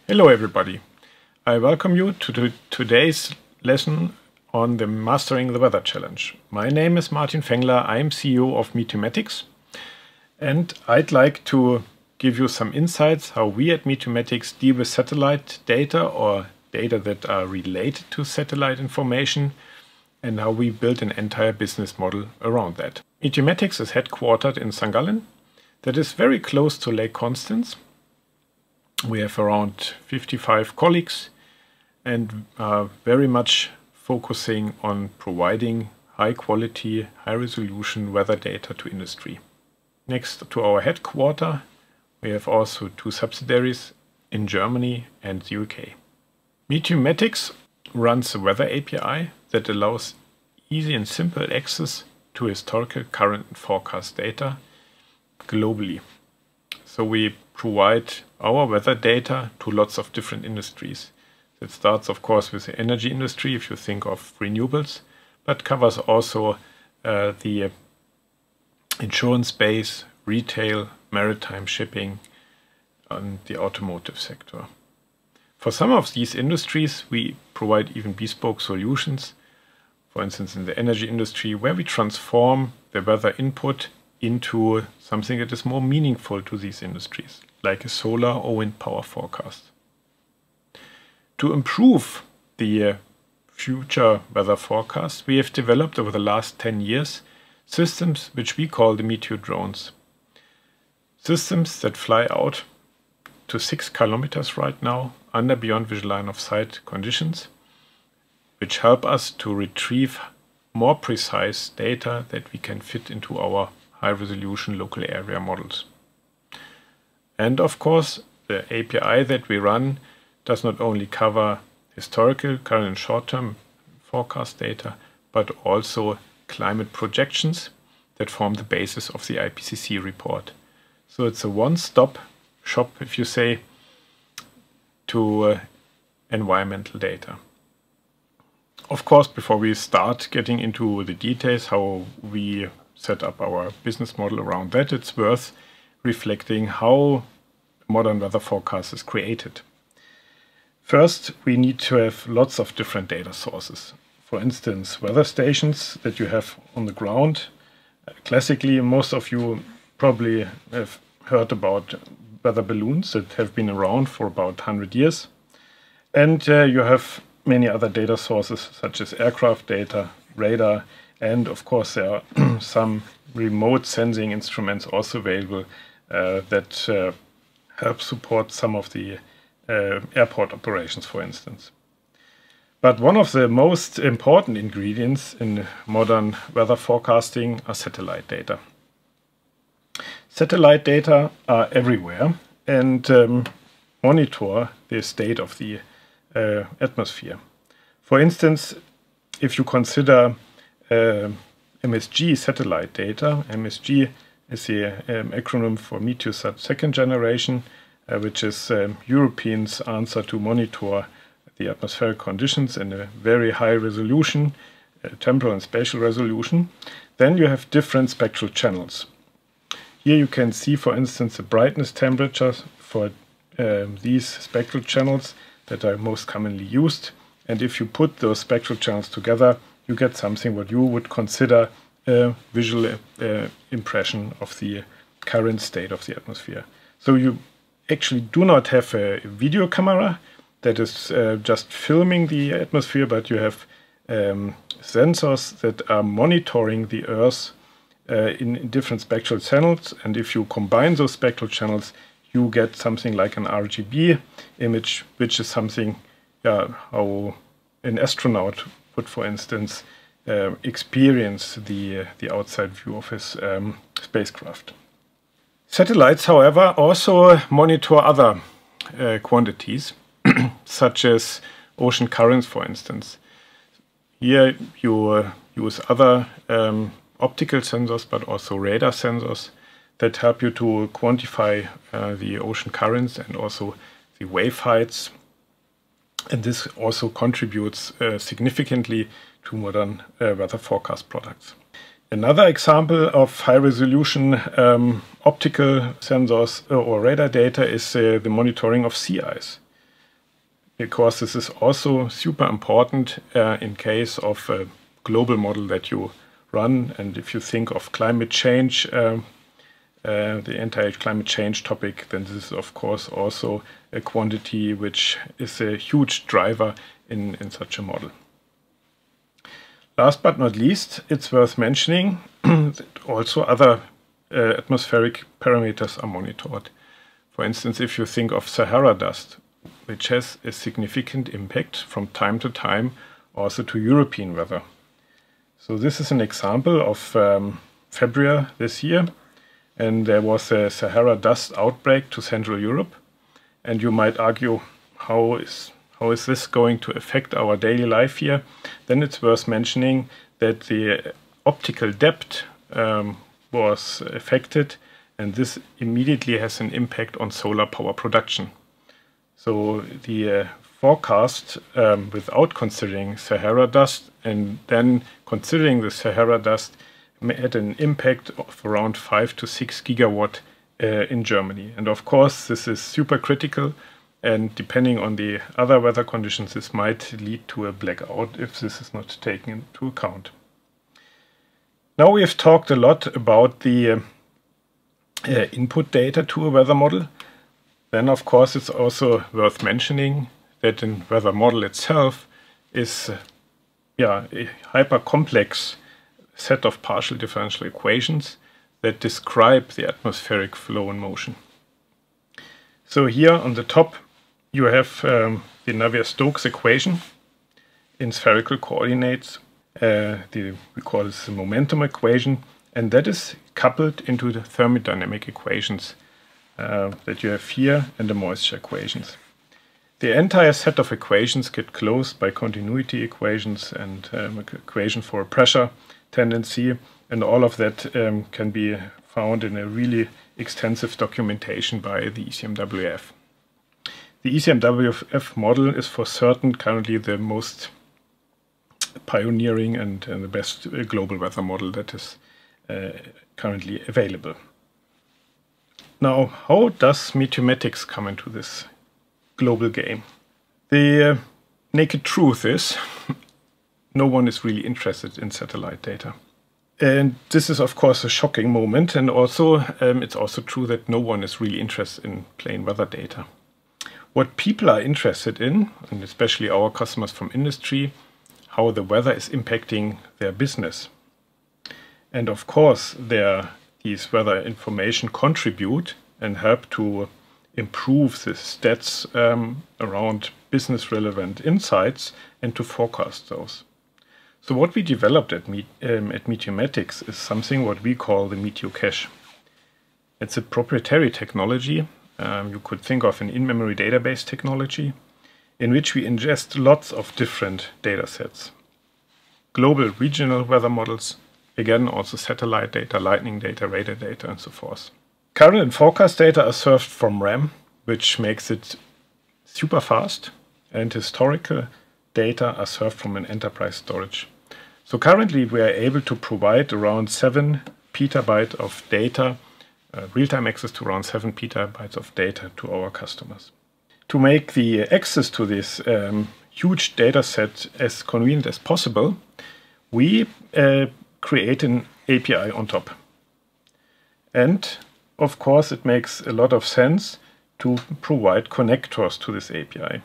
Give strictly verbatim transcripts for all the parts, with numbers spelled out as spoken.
Hello everybody. I welcome you to to today's lesson on the Mastering the Weather Challenge. My name is Martin Fengler. I am C E O of Meteomatics, and I'd like to give you some insights how we at Meteomatics deal with satellite data or data that are related to satellite information, and how we build an entire business model around that. Meteomatics is headquartered in Sankt Gallen, that is very close to Lake Constance. We have around fifty-five colleagues and are very much focusing on providing high quality, high resolution weather data to industry. Next to our headquarter, we have also two subsidiaries in Germany and the U K. Meteomatics runs a weather A P I that allows easy and simple access to historical, current and forecast data globally. So we provide our weather data to lots of different industries. It starts, of course, with the energy industry, if you think of renewables, but covers also uh, the insurance space, retail, maritime shipping, and the automotive sector. For some of these industries, we provide even bespoke solutions. For instance, in the energy industry, where we transform the weather input into something that is more meaningful to these industries, like a solar or wind power forecast. To improve the future weather forecast, we have developed over the last ten years systems which we call the Meteo drones. Systems that fly out to six kilometers right now under beyond visual line of sight conditions, which help us to retrieve more precise data that we can fit into our high-resolution local area models. And of course, the A P I that we run does not only cover historical, current and short-term forecast data, but also climate projections that form the basis of the I P C C report. So it's a one-stop shop, if you say, to uh, environmental data. Of course, before we start getting into the details how we set up our business model around that, it's worth reflecting how modern weather forecast is created. First, we need to have lots of different data sources. For instance, weather stations that you have on the ground. Uh, classically, most of you probably have heard about weather balloons that have been around for about one hundred years. And uh, you have many other data sources such as aircraft data, radar, and of course there are some remote sensing instruments also available uh, that uh, help support some of the uh, airport operations, for instance. But one of the most important ingredients in modern weather forecasting are satellite data. Satellite data are everywhere and um, monitor the state of the uh, atmosphere. For instance, if you consider uh, M S G satellite data, M S G is the um, acronym for Meteosat second generation, uh, which is um, Europeans' answer to monitor the atmospheric conditions in a very high resolution, uh, temporal and spatial resolution. Then you have different spectral channels. Here you can see, for instance, the brightness temperatures for um, these spectral channels that are most commonly used. And if you put those spectral channels together, you get something what you would consider a visual uh, impression of the current state of the atmosphere. So you actually do not have a video camera that is uh, just filming the atmosphere, but you have um, sensors that are monitoring the Earth uh, in, in different spectral channels. And if you combine those spectral channels, you get something like an R G B image, which is something yeah, how an astronaut would, for instance, uh, experience the, uh, the outside view of his um, spacecraft. Satellites, however, also monitor other uh, quantities, such as ocean currents, for instance. Here you uh, use other um, optical sensors, but also radar sensors that help you to quantify uh, the ocean currents and also the wave heights. And this also contributes uh, significantly to modern uh, weather forecast products. Another example of high-resolution um, optical sensors or radar data is uh, the monitoring of sea ice. because this is also super important uh, in case of a global model that you run. And if you think of climate change, uh, uh, the entire climate change topic, then this is of course also a quantity which is a huge driver in, in such a model. Last but not least, it's worth mentioning that also other uh, atmospheric parameters are monitored. For instance, if you think of Sahara dust, which has a significant impact from time to time also to European weather. So this is an example of um, February this year, and there was a Sahara dust outbreak to Central Europe. And you might argue, how is, how is this going to affect our daily life here? Then it's worth mentioning that the optical depth um, was affected, and this immediately has an impact on solar power production. So the uh, forecast um, without considering Sahara dust and then considering the Sahara dust had an impact of around five to six gigawatt uh, in Germany. And of course, this is super critical, and depending on the other weather conditions, this might lead to a blackout if this is not taken into account. Now we have talked a lot about the uh, uh, input data to a weather model. Then of course it's also worth mentioning that the weather model itself is uh, yeah, a hyper complex set of partial differential equations that describe the atmospheric flow and motion. So here on the top you have um, the Navier-Stokes equation in spherical coordinates. Uh, the, we call this the momentum equation, and that is coupled into the thermodynamic equations uh, that you have here and the moisture equations. The entire set of equations get closed by continuity equations and um, equation for pressure tendency, and all of that um, can be found in a really extensive documentation by the E C M W F. The E C M W F model is for certain currently the most pioneering and, and the best uh, global weather model that is uh, currently available. Now, how does Meteomatics come into this global game? The uh, naked truth is no one is really interested in satellite data. And this is of course a shocking moment, and also um, it's also true that no one is really interested in plain weather data. What people are interested in, and especially our customers from industry, how the weather is impacting their business. And of course, their, these weather information contribute and help to improve the stats um, around business relevant insights and to forecast those. So what we developed at, Me um, at Meteomatics is something what we call the MeteoCache. It's a proprietary technology. Um, you could think of an in-memory database technology in which we ingest lots of different data sets. Global regional weather models, again also satellite data, lightning data, radar data, and so forth. Current and forecast data are served from RAM, which makes it super fast, and historical data are served from an enterprise storage. So currently we are able to provide around seven petabytes of data, uh, real-time access to around seven petabytes of data to our customers. To make the access to this um, huge data set as convenient as possible, we uh, create an A P I on top. And of course it makes a lot of sense to provide connectors to this A P I.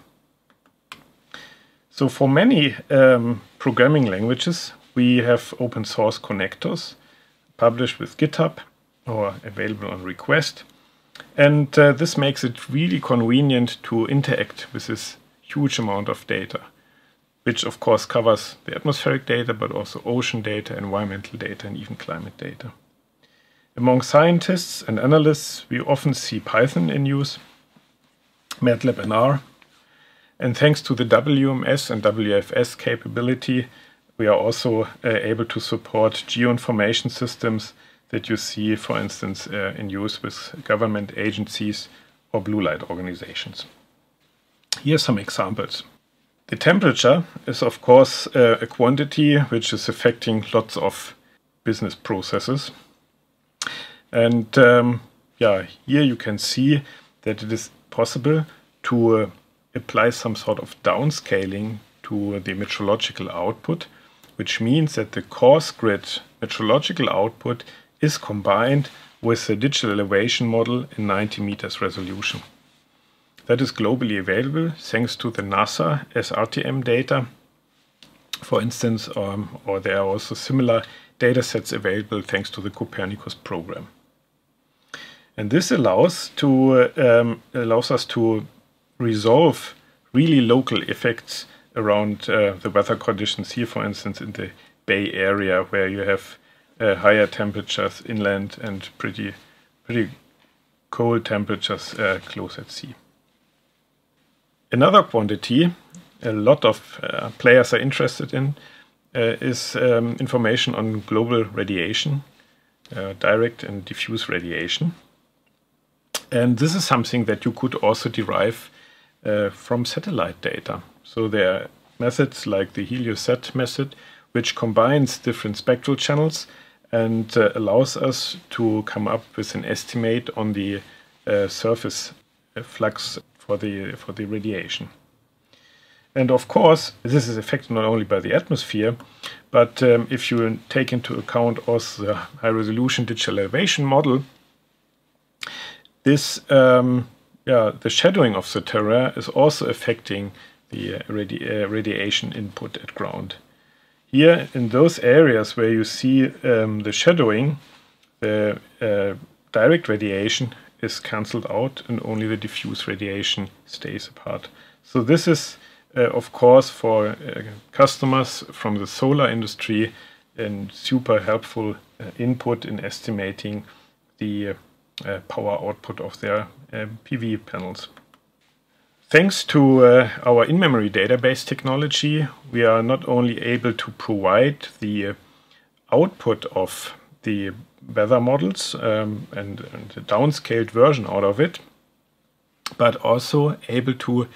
So for many um, programming languages, we have open source connectors published with GitHub or available on request. And uh, this makes it really convenient to interact with this huge amount of data, which of course covers the atmospheric data, but also ocean data, environmental data, and even climate data. Among scientists and analysts, we often see Python in use, MATLAB and R. And thanks to the W M S and W F S capability, we are also uh, able to support geoinformation systems that you see, for instance, uh, in use with government agencies or blue light organizations. Here are some examples. The temperature is, of course, uh, a quantity which is affecting lots of business processes. And um, yeah, here you can see that it is possible to uh, apply some sort of downscaling to the metrological output, which means that the coarse grid metrological output is combined with the digital elevation model in ninety meters resolution. That is globally available thanks to the NASA S R T M data, for instance, um, or there are also similar data sets available thanks to the Copernicus program. And this allows to um, allows us to resolve really local effects around uh, the weather conditions here, for instance, in the Bay Area, where you have uh, higher temperatures inland and pretty, pretty cold temperatures uh, close at sea. Another quantity a lot of uh, players are interested in uh, is um, information on global radiation, uh, direct and diffuse radiation. And this is something that you could also derive uh, from satellite data. So there are methods like the HelioSat method, which combines different spectral channels and uh, allows us to come up with an estimate on the uh, surface flux for the, for the radiation. And of course, this is affected not only by the atmosphere, but um, if you take into account also the high-resolution digital elevation model, this, um, yeah, the shadowing of the terrain is also affecting the uh, radi uh, radiation input at ground. Here, in those areas where you see um, the shadowing, the uh, direct radiation is cancelled out and only the diffuse radiation stays apart. So this is, uh, of course, for uh, customers from the solar industry, a super helpful uh, input in estimating the uh, uh, power output of their uh, P V panels. Thanks to uh, our in-memory database technology, we are not only able to provide the uh, output of the weather models um, and, and a downscaled version out of it, but also able to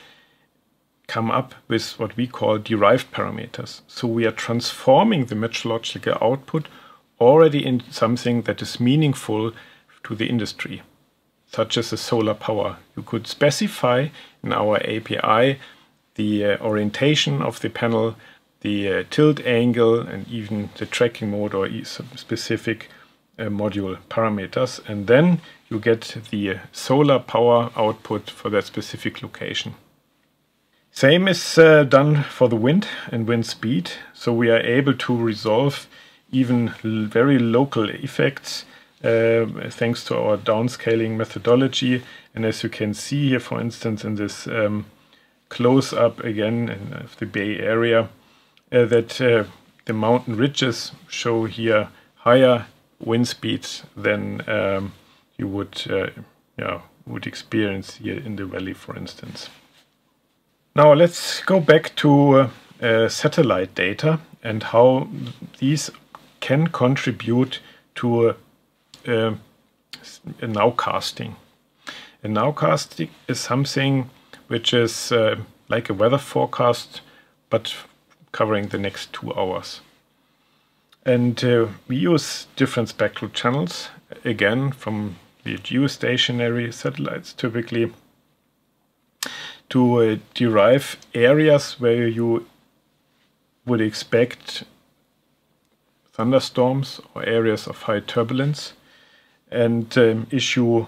come up with what we call derived parameters. So we are transforming the metrological output already in something that is meaningful to the industry, such as the solar power. You could specify in our A P I the uh, orientation of the panel, the uh, tilt angle, and even the tracking mode or specific uh, module parameters. And then you get the uh, solar power output for that specific location. Same is uh, done for the wind and wind speed. So we are able to resolve even very local effects Uh, thanks to our downscaling methodology. And as you can see here, for instance, in this um, close-up again in, of the Bay Area, uh, that uh, the mountain ridges show here higher wind speeds than um, you would, uh, yeah, would experience here in the valley, for instance. Now let's go back to uh, uh, satellite data and how these can contribute to uh, Uh, a nowcasting. A nowcasting is something which is uh, like a weather forecast, but covering the next two hours. And uh, we use different spectral channels, again from the geostationary satellites typically, to uh, derive areas where you would expect thunderstorms or areas of high turbulence, and um, issue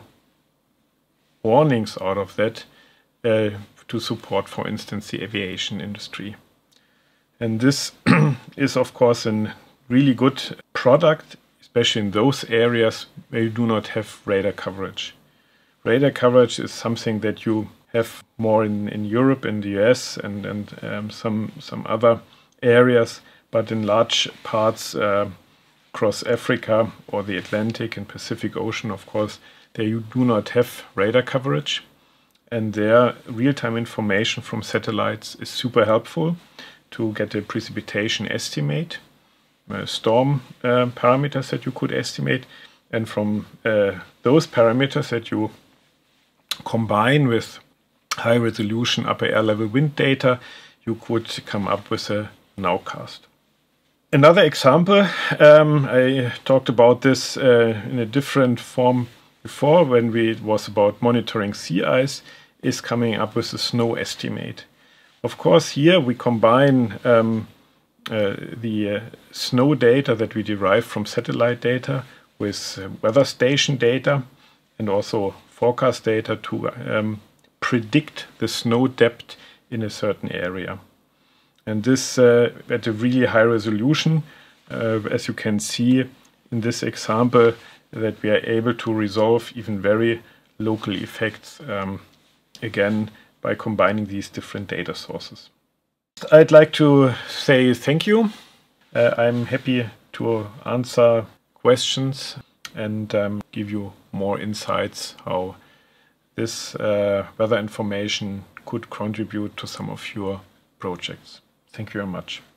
warnings out of that uh, to support, for instance, the aviation industry. And this is, of course, a really good product, especially in those areas where you do not have radar coverage. Radar coverage is something that you have more in, in Europe, in the U S, and, and um, some, some other areas, but in large parts uh, across Africa or the Atlantic and Pacific Ocean, of course, there you do not have radar coverage. And there, real-time information from satellites is super helpful to get a precipitation estimate, uh, storm uh, parameters that you could estimate. And from uh, those parameters that you combine with high-resolution upper air level wind data, you could come up with a nowcast. Another example, um, I talked about this uh, in a different form before when we, it was about monitoring sea ice, is coming up with a snow estimate. Of course, here we combine um, uh, the uh, snow data that we derive from satellite data with uh, weather station data and also forecast data to um, predict the snow depth in a certain area. And this uh, at a really high resolution, uh, as you can see in this example, that we are able to resolve even very local effects, um, again, by combining these different data sources. I'd like to say thank you. Uh, I'm happy to answer questions and um, give you more insights how this uh, weather information could contribute to some of your projects. Thank you very much.